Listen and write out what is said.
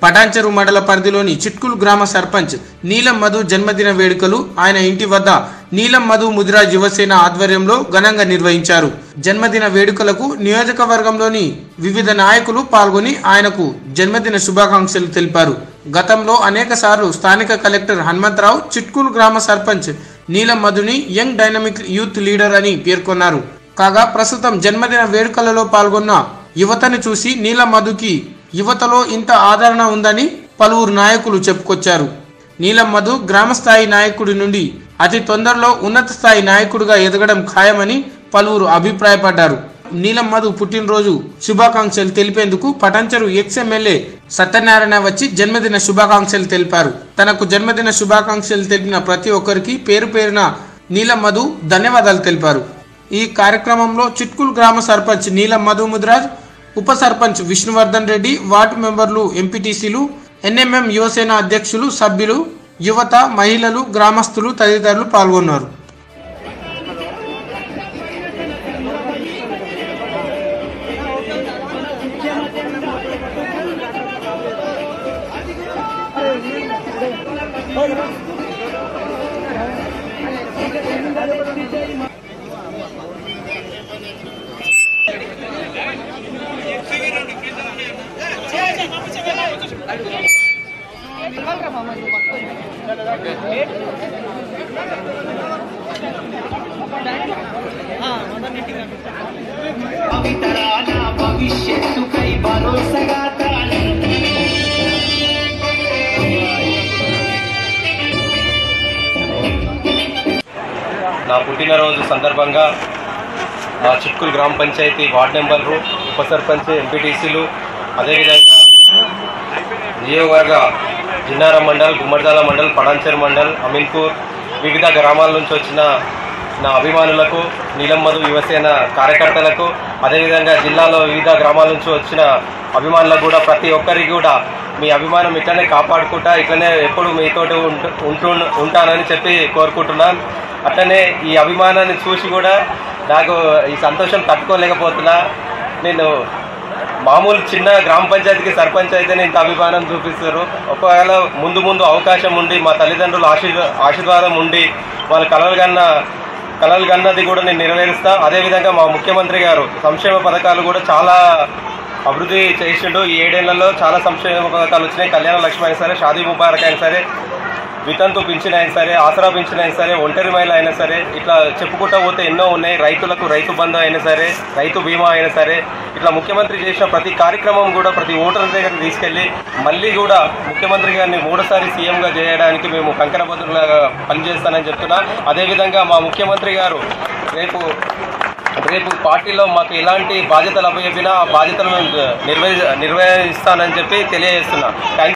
పటాన్చెరు మండల పరిధిలోని చిట్కుల్ గ్రామ సర్పంచ్ నీలం మధు జన్మదిన వేడుకలు ఆయన ఇంటి వద్ద నీలం మధు ముదిరాజ్ యువసేన ఆధ్వర్యంలో ఘనంగా నిర్వహించారు. జన్మదిన వేడుకలకు నియోజకవర్గంలోని వివిధ నాయకులు పాల్గొని ఆయనకు జన్మదిన శుభాకాంక్షలు తెలిపారు. గతంలో అనేక సార్లు స్థానిక కలెక్టర్ హనుమంతరావు చిట్కుల్ గ్రామ సర్పంచ్ నీలం మధుని యంగ్ డైనమిక్ యూత్ లీడర్ అని పేర్కొన్నారు. కాగా ప్రస్తుతం జన్మదిన వేడుకలలో పాల్గొన్న యువతను చూసి నీలం మధుకి యువతలో ఇంత ఆదరణ ఉందని పలువురు నాయకులు చెప్పుకొచ్చారు. నీలం మధు గ్రామస్థాయి నాయకుడి నుండి అతి తొందరలో ఉన్నత స్థాయి నాయకుడిగా ఎదగడం ఖాయమని పలువురు అభిప్రాయపడ్డారు. నీలం మధు పుట్టినరోజు శుభాకాంక్షలు తెలిపేందుకు పటాన్చెరు ఎమ్మెల్యే సత్యనారాయణ వచ్చి జన్మదిన శుభాకాంక్షలు తెలిపారు. తనకు జన్మదిన శుభాకాంక్షలు తెలిపిన ప్రతి ఒక్కరికి పేరు పేరున నీలం మధు ధన్యవాదాలు తెలిపారు. ఈ కార్యక్రమంలో చిట్కుల్ గ్రామ సర్పంచ్ నీలం మధు ముదిరాజ్, ఉప సర్పంచ్ విష్ణువర్ధన్ రెడ్డి, వార్డు మెంబర్లు, ఎంపీటీసీలు, ఎన్ఎంఎం యువసేన అధ్యక్షులు, సభ్యులు, యువత, మహిళలు, గ్రామస్తులు తదితరులు పాల్గొన్నారు. నా పుట్టినరోజు సందర్భంగా మా చిట్కుల్ గ్రామ పంచాయతీ వార్డు మెంబర్లు, ఉప సర్పంచ్, ఎంపీటీసీలు, అదేవిధంగా నియోజకవర్గ జిన్నారం మండల్, గుమ్మడిదాల మండల్, పటాన్చెరు మండల్, అమీన్పూర్ వివిధ గ్రామాల నుంచి వచ్చిన నా అభిమానులకు, నీలం మధు యువసేన కార్యకర్తలకు, అదేవిధంగా జిల్లాలో వివిధ గ్రామాల నుంచి వచ్చిన అభిమానులకు కూడా ప్రతి ఒక్కరికి కూడా మీ అభిమానం ఇట్లనే కాపాడుకుంటా ఇట్లనే ఎప్పుడు మీతోటి ఉంటానని చెప్పి కోరుకుంటున్నాను. అట్లనే ఈ అభిమానాన్ని చూసి కూడా నాకు ఈ సంతోషం తట్టుకోలేకపోతున్నా. నేను మామూలు చిన్న గ్రామ పంచాయతీకి సర్పంచ్ అయితేనే ఇంత అభిమానం చూపిస్తారు. ఒకవేళ ముందు అవకాశం ఉండి మా తల్లిదండ్రుల ఆశీర్వాదం ఉండి వాళ్ళ కలలు కన్నది కూడా నేను నెరవేరుస్తా. అదేవిధంగా మా ముఖ్యమంత్రి గారు సంక్షేమ పథకాలు కూడా చాలా అభివృద్ధి చేసిండు. ఈ 7 ఏళ్లలో చాలా సంక్షేమ పథకాలు వచ్చినాయి. కళ్యాణ లక్ష్మి అయినా సరే, షాదీ ముబారక్ అయినా సరే, వితంతు పింఛన్ అయినా సరే, ఆసరా పింఛన్ అయినా సరే, ఒంటరి మహిళ అయినా సరే, ఇట్లా చెప్పుకుంటూ పోతే ఎన్నో ఉన్నాయి. రైతులకు రైతు బంధు అయినా సరే, రైతు బీమా అయినా సరే, ఇట్లా ముఖ్యమంత్రి చేసిన ప్రతి కార్యక్రమం కూడా ప్రతి ఓటర్ దగ్గర తీసుకెళ్ళి మళ్ళీ కూడా ముఖ్యమంత్రి గారిని 3సారి సీఎంగా చేయడానికి మేము కంకణబద్దులుగా పనిచేస్తానని చెప్తున్నా. అదేవిధంగా మా ముఖ్యమంత్రి గారు రేపు పార్టీలో మాకు ఎలాంటి బాధ్యతలు అప్పచెప్పినా ఆ బాధ్యతలను నిర్వహిస్తానని చెప్పి తెలియజేస్తున్నా.